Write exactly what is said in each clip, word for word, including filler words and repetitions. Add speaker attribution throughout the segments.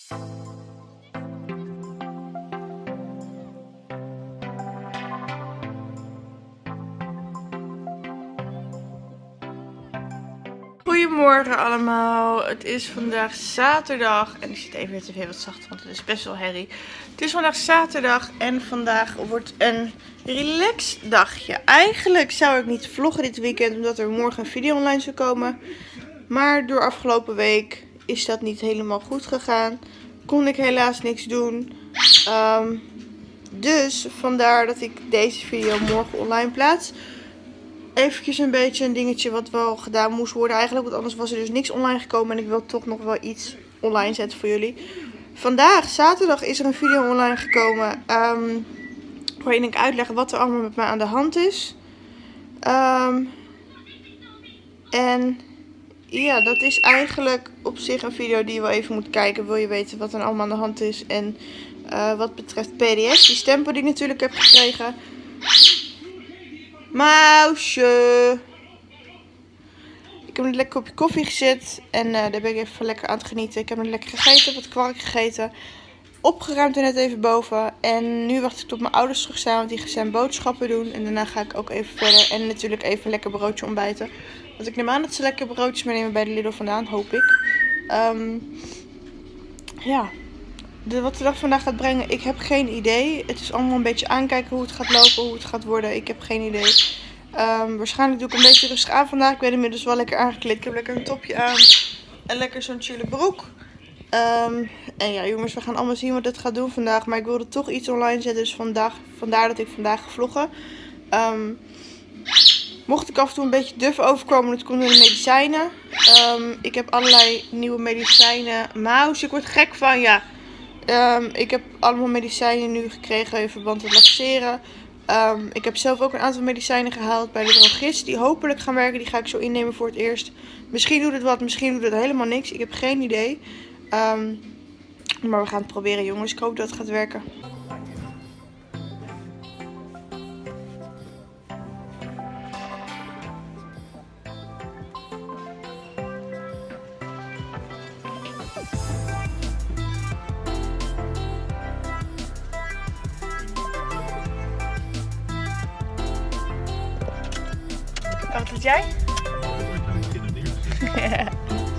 Speaker 1: Goedemorgen allemaal, het is vandaag zaterdag en ik zit even weer tv wat zachter, want het is best wel herrie. Het is vandaag zaterdag en vandaag wordt een relax dagje. Eigenlijk zou ik niet vloggen dit weekend omdat er morgen een video online zou komen. Maar door afgelopen week is dat niet helemaal goed gegaan. Kon ik helaas niks doen. Um, dus vandaar dat ik deze video morgen online plaats. Eventjes een beetje een dingetje wat wel gedaan moest worden eigenlijk. Want anders was er dus niks online gekomen. En ik wil toch nog wel iets online zetten voor jullie. Vandaag, zaterdag, is er een video online gekomen. Um, waarin ik uitleg wat er allemaal met mij aan de hand is. Um, en ja, dat is eigenlijk op zich een video die je wel even moet kijken. Wil je weten wat er allemaal aan de hand is. En uh, wat betreft P D S, die stempel die ik natuurlijk heb gekregen. Mausje. Ik heb een lekker kopje koffie gezet. En uh, daar ben ik even lekker aan het genieten. Ik heb een lekker gegeten, wat kwark gegeten. Opgeruimd er net even boven. En nu wacht ik tot mijn ouders terug zijn, want die gaan zijn boodschappen doen. En daarna ga ik ook even verder. En natuurlijk even een lekker broodje ontbijten. Want ik neem aan dat ze lekker broodjes meenemen bij de Lidl vandaan, hoop ik. Um, ja. De, wat de dag vandaag gaat brengen, ik heb geen idee. Het is allemaal een beetje aankijken hoe het gaat lopen, hoe het gaat worden. Ik heb geen idee. Um, waarschijnlijk doe ik een beetje rustig aan vandaag. Ik ben inmiddels wel lekker aangekleed. Ik heb lekker een topje aan. En lekker zo'n chille broek. Um, en ja jongens, we gaan allemaal zien wat dit gaat doen vandaag. Maar ik wilde toch iets online zetten. Dus vandaag, vandaar dat ik vandaag ga vloggen. Um, mocht ik af en toe een beetje duf overkomen, dat komt door de medicijnen. Um, ik heb allerlei nieuwe medicijnen. Maus, ik word gek van, ja. Um, ik heb allemaal medicijnen nu gekregen in verband met laxeren. Um, ik heb zelf ook een aantal medicijnen gehaald bij de drogist die hopelijk gaan werken. Die ga ik zo innemen voor het eerst. Misschien doet het wat, misschien doet het helemaal niks. Ik heb geen idee. Um, maar we gaan het proberen jongens. Ik hoop dat het gaat werken. Wat doet jij? Ja.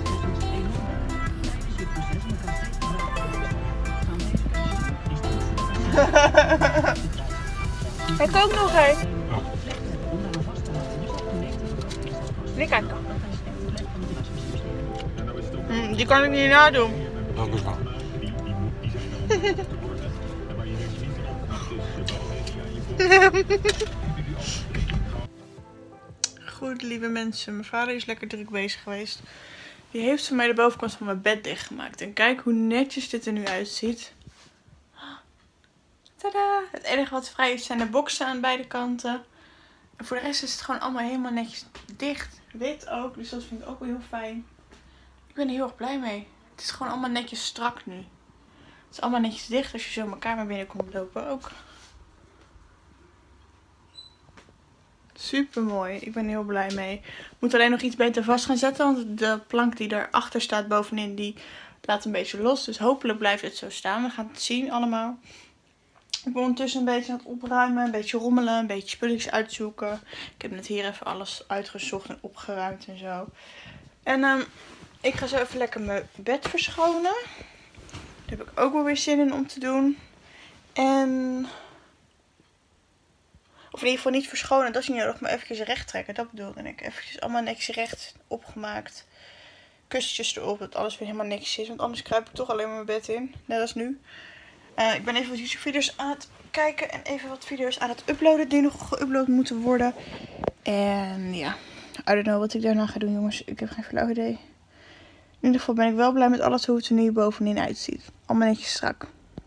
Speaker 1: Hij kookt nog hé. Nee, kijk. Mm, die kan ik niet nadoen.
Speaker 2: Dat is wel.
Speaker 1: Goed, lieve mensen. Mijn vader is lekker druk bezig geweest. Die heeft voor mij de bovenkant van mijn bed dichtgemaakt. En kijk hoe netjes dit er nu uitziet. Tadaa! Het enige wat vrij is zijn de boksen aan beide kanten. En voor de rest is het gewoon allemaal helemaal netjes dicht. Wit ook, dus dat vind ik ook wel heel fijn. Ik ben er heel erg blij mee. Het is gewoon allemaal netjes strak nu. Het is allemaal netjes dicht als je zo mijn kamer binnen komt lopen ook. Super mooi. Ik ben er heel blij mee. Ik moet alleen nog iets beter vast gaan zetten. Want de plank die daarachter staat bovenin, die laat een beetje los. Dus hopelijk blijft het zo staan. We gaan het zien allemaal. Ik ben ondertussen een beetje aan het opruimen. Een beetje rommelen. Een beetje spulletjes uitzoeken. Ik heb net hier even alles uitgezocht en opgeruimd en zo. En um, ik ga zo even lekker mijn bed verschonen. Daar heb ik ook wel weer zin in om te doen. En... Of in ieder geval niet verschonen, dat is niet nodig, maar eventjes recht trekken. Dat bedoelde ik. Eventjes allemaal netjes recht opgemaakt. Kussentjes erop, dat alles weer helemaal netjes is. Want anders kruip ik toch alleen maar mijn bed in. Net als nu. Uh, ik ben even wat YouTube video's aan het kijken. En even wat video's aan het uploaden die nog geüpload moeten worden. En ja, I don't know wat ik daarna ga doen jongens. Ik heb geen flauw idee. In ieder geval ben ik wel blij met alles hoe het er nu bovenin uitziet. Allemaal netjes strak.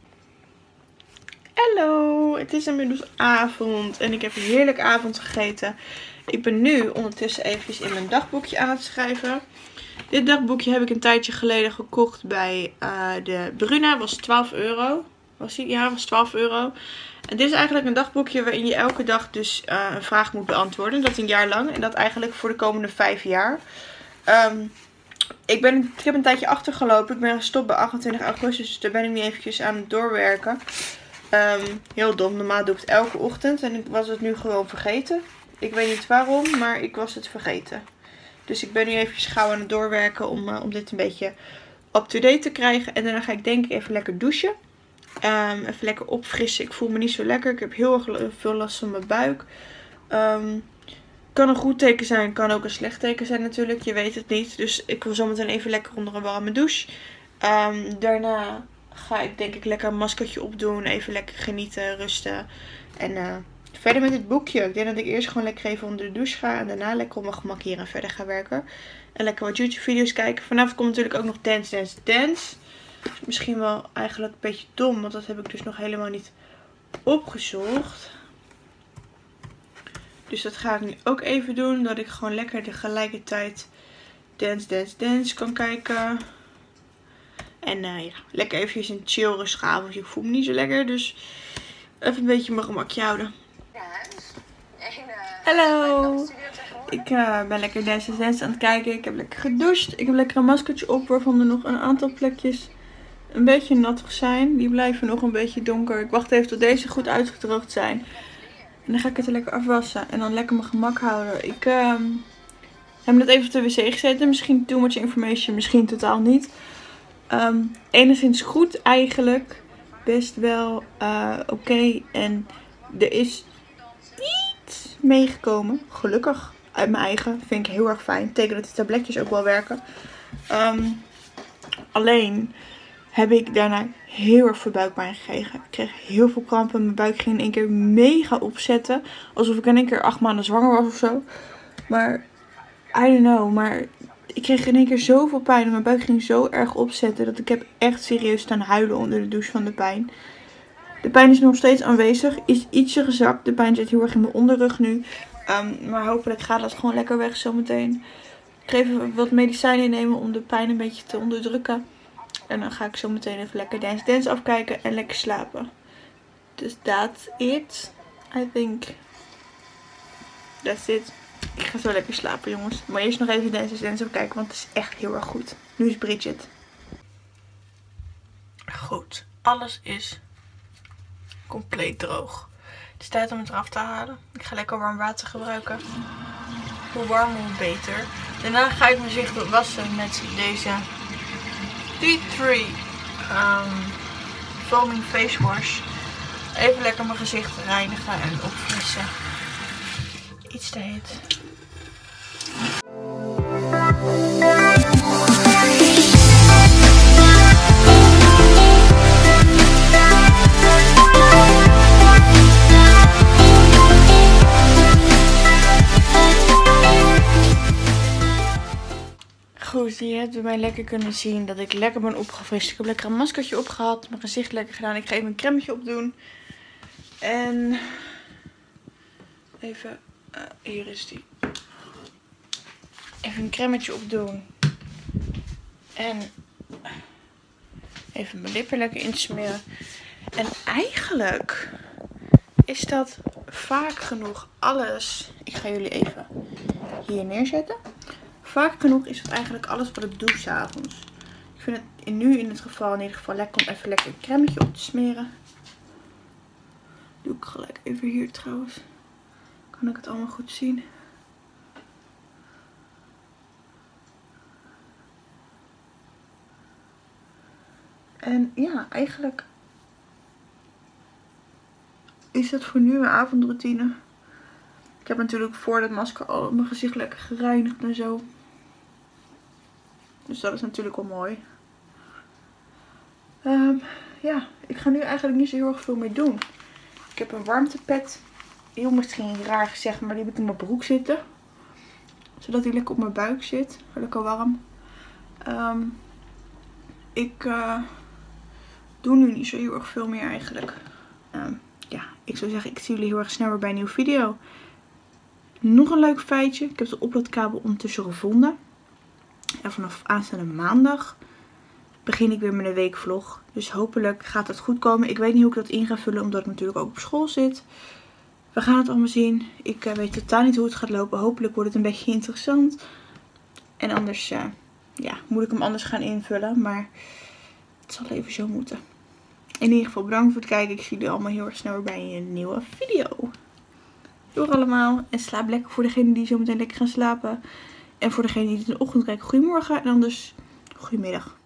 Speaker 1: Hallo, het is inmiddels avond en ik heb heerlijk avond gegeten. Ik ben nu ondertussen eventjes in mijn dagboekje aan het schrijven. Dit dagboekje heb ik een tijdje geleden gekocht bij uh, de Bruna. Was twaalf euro. Was die? Ja, was twaalf euro. En dit is eigenlijk een dagboekje waarin je elke dag dus uh, een vraag moet beantwoorden. Dat een jaar lang en dat eigenlijk voor de komende vijf jaar. Um, ik, ben, ik heb een tijdje achtergelopen. Ik ben gestopt bij achtentwintig augustus. Dus daar ben ik nu eventjes aan het doorwerken. Um, heel dom. Normaal doe ik het elke ochtend. En ik was het nu gewoon vergeten. Ik weet niet waarom, maar ik was het vergeten. Dus ik ben nu eventjes gauw aan het doorwerken om, uh, om dit een beetje up-to-date te krijgen. En daarna ga ik denk ik even lekker douchen. Um, even lekker opfrissen. Ik voel me niet zo lekker. Ik heb heel erg veel last van mijn buik. Um, kan een goed teken zijn. Kan ook een slecht teken zijn natuurlijk. Je weet het niet. Dus ik wil zometeen even lekker onder een warme douche. Um, daarna ga ik denk ik lekker een maskertje opdoen. Even lekker genieten, rusten. En uh, verder met het boekje. Ik denk dat ik eerst gewoon lekker even onder de douche ga. En daarna lekker op mijn gemak hier en verder ga werken. En lekker wat YouTube video's kijken. Vanavond komt natuurlijk ook nog Dance Dance Dance. Dus misschien wel eigenlijk een beetje dom. Want dat heb ik dus nog helemaal niet opgezocht. Dus dat ga ik nu ook even doen. Dat ik gewoon lekker tegelijkertijd Dance Dance Dance kan kijken. En uh, ja, lekker eventjes een chill rustig avondje. Ik voel me niet zo lekker. Dus even een beetje mijn gemakje houden. Hallo. Ik uh, ben lekker Dance Dance Dance aan het kijken. Ik heb lekker gedoucht. Ik heb lekker een maskertje op. Waarvan er nog een aantal plekjes een beetje nattig zijn. Die blijven nog een beetje donker. Ik wacht even tot deze goed uitgedroogd zijn. En dan ga ik het er lekker afwassen. En dan lekker mijn gemak houden. Ik uh, heb net even op de wc gezeten. Misschien too much information. Misschien totaal niet. Um, enigszins goed eigenlijk. Best wel uh, oké. Okay. En er is iets meegekomen. Gelukkig. Uit mijn eigen. Vind ik heel erg fijn. Betekent dat de tabletjes ook wel werken. Um, alleen heb ik daarna heel erg veel buikpijn gekregen. Ik kreeg heel veel krampen. Mijn buik ging in één keer mega opzetten. Alsof ik in één keer acht maanden zwanger was of zo. Maar, I don't know. Maar ik kreeg in één keer zoveel pijn. En mijn buik ging zo erg opzetten. Dat ik heb echt serieus staan huilen onder de douche van de pijn. De pijn is nog steeds aanwezig. Is ietsje gezakt. De pijn zit heel erg in mijn onderrug nu. Um, maar hopelijk gaat dat gewoon lekker weg zometeen. Ik ga even wat medicijnen nemen om de pijn een beetje te onderdrukken. En dan ga ik zo meteen even lekker Dance Dance afkijken en lekker slapen. Dus that's it. I think. That's it. Ik ga zo lekker slapen, jongens. Maar eerst nog even Dance Dance afkijken, want het is echt heel erg goed. Nu is Bridget. Goed. Alles is compleet droog. Het is tijd om het eraf te halen. Ik ga lekker warm water gebruiken. Hoe warmer, hoe beter. Daarna ga ik mijn gezicht wassen met deze Tea Tree um, Foaming Face Wash. Even lekker mijn gezicht reinigen en opfrissen. Iets te heet. Goed, je hebt bij mij lekker kunnen zien dat ik lekker ben opgefrist. Ik heb lekker een maskertje opgehad, mijn gezicht lekker gedaan. Ik ga even een crèmetje opdoen. En even, uh, hier is die. Even een crèmetje opdoen. En even mijn lippen lekker insmeren. En eigenlijk is dat vaak genoeg alles. Ik ga jullie even hier neerzetten. Vaak genoeg is dat eigenlijk alles wat ik doe s'avonds. Ik vind het nu in het geval in ieder geval lekker om even lekker een crèmetje op te smeren. Doe ik gelijk even hier trouwens. Kan ik het allemaal goed zien. En ja, eigenlijk is dat voor nu mijn avondroutine. Ik heb natuurlijk voor dat masker al mijn gezicht lekker gereinigd en zo. Dus dat is natuurlijk wel mooi. Um, ja, ik ga nu eigenlijk niet zo heel erg veel meer doen. Ik heb een warmtepad. Heel misschien raar gezegd, maar die heb ik in mijn broek zitten. Zodat die lekker op mijn buik zit. Lekker warm. Um, ik uh, doe nu niet zo heel erg veel meer eigenlijk. Um, ja, ik zou zeggen, ik zie jullie heel erg snel weer bij een nieuwe video. Nog een leuk feitje. Ik heb de oplaadkabel ondertussen gevonden. En vanaf aanstaande maandag begin ik weer met een weekvlog. Dus hopelijk gaat het goed komen. Ik weet niet hoe ik dat in ga vullen, omdat ik natuurlijk ook op school zit. We gaan het allemaal zien. Ik uh, weet totaal niet hoe het gaat lopen. Hopelijk wordt het een beetje interessant. En anders uh, ja, moet ik hem anders gaan invullen. Maar het zal even zo moeten. In ieder geval bedankt voor het kijken. Ik zie jullie allemaal heel erg snel weer bij een nieuwe video. Doei allemaal. En slaap lekker voor degenen die zo meteen lekker gaan slapen. En voor degenen die het in de ochtend kijken, goedemorgen. En anders goedemiddag.